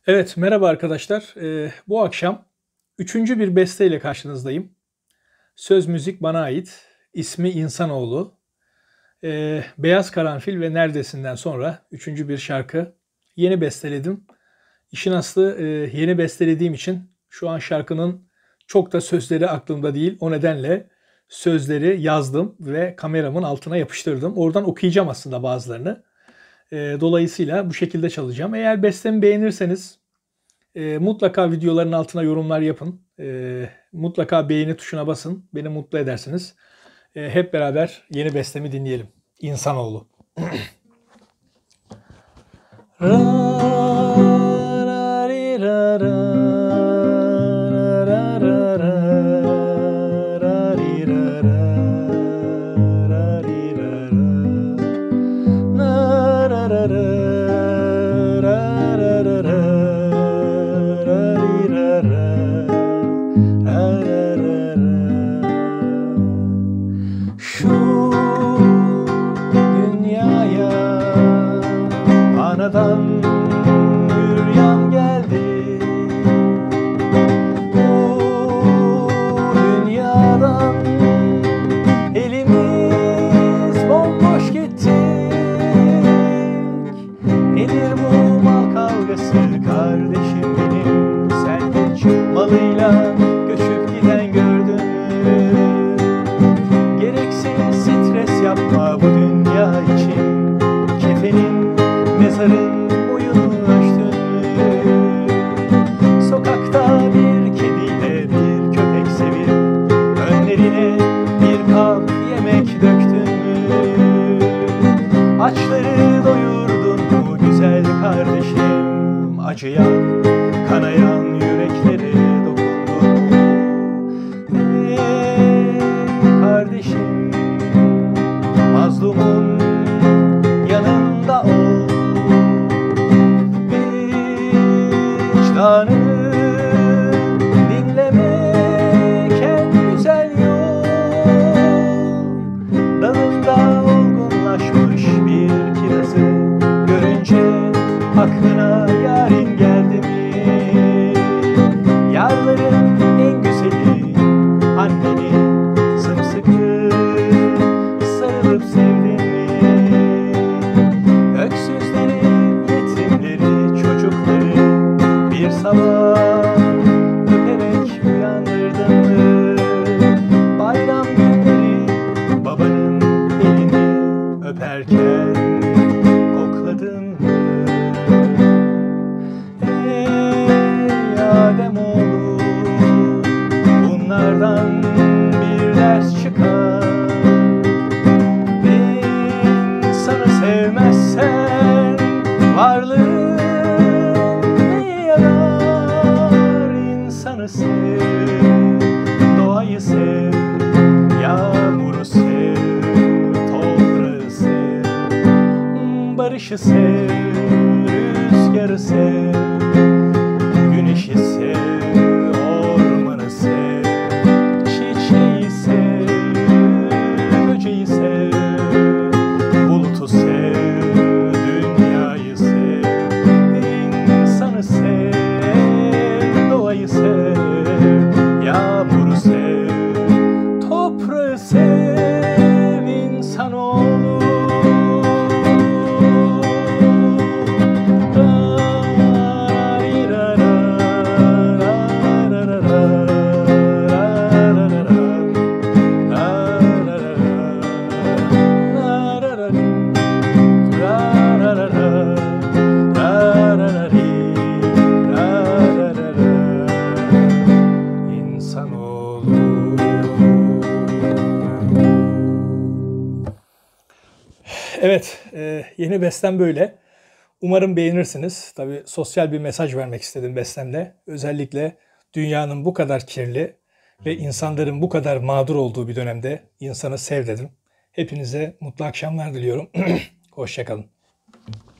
Evet, merhaba arkadaşlar. Bu akşam üçüncü bir besteyle karşınızdayım. Söz müzik bana ait. İsmi İnsanoğlu. Beyaz Karanfil ve Neredesin'den sonra üçüncü bir şarkı. Yeni besteledim. İşin aslı yeni bestelediğim için şu an şarkının çok da sözleri aklımda değil. O nedenle sözleri yazdım ve kameramın altına yapıştırdım. Oradan okuyacağım aslında bazılarını. Dolayısıyla bu şekilde çalacağım. Eğer bestemi beğenirseniz mutlaka videoların altına yorumlar yapın. Mutlaka beğeni tuşuna basın. Beni mutlu edersiniz. Hep beraber yeni bestemi dinleyelim. İnsanoğlu. Ra, ra, ri, ra, ra, ra, ra, ra, ra, ri, ra, ra, ra, ri, ra, ra, na, ra, ra, ra, ra, ra, ra, ra. Şu dünyaya anadan büryan geldi. Bu dünyadan elimiz bomboş gittik. Nedir bu mal kavgası kardeşim benim? Sen hiç malıyla göçüp giden gördün mü? Gereksiz stres yapma bu dünya için. Kefenin, mezarın boyunu ölçtün mü? Sokakta bir kediyle bir köpek sevip önlerine bir kap yemek döktün mü? Açları doyurdun mu güzel kardeşim? Acıyan, kanayan yüreklere dokundun mu? Kardeşim, mazlumun yanında ol. Vicdanı dinlemek en güzel yol. Dalında olgunlaşmış bir kirazı görünce aklına yarın geldi mi? Yarların en güzeli anneni sımsıkı sarılıp sevdin mi? Öksüzleri, yetimleri, çocukları bir sabah öperek uyandırdın mı? Bayram günleri babanın elini öperken kokladın mı? Ey Ademoğlu, bunlardan bir ders çıkar. İnsanı sevmezsen varlığın ne yarar? İnsanı sev, doğayı sev, yağmuru sev, toprağı sev, barışı sev, rüzgarı sev, güneşi sev, ormanı sev, çiçeği sev, böceği sev, bulutu sev, dünyayı sev, insanı sev, doğayı sev, yağmuru sev, toprağı sev, insanoğlu. Evet, yeni bestem böyle. Umarım beğenirsiniz. Tabii sosyal bir mesaj vermek istedim bestemle. Özellikle dünyanın bu kadar kirli ve insanların bu kadar mağdur olduğu bir dönemde insanı sev dedim. Hepinize mutlu akşamlar diliyorum. Hoşça kalın.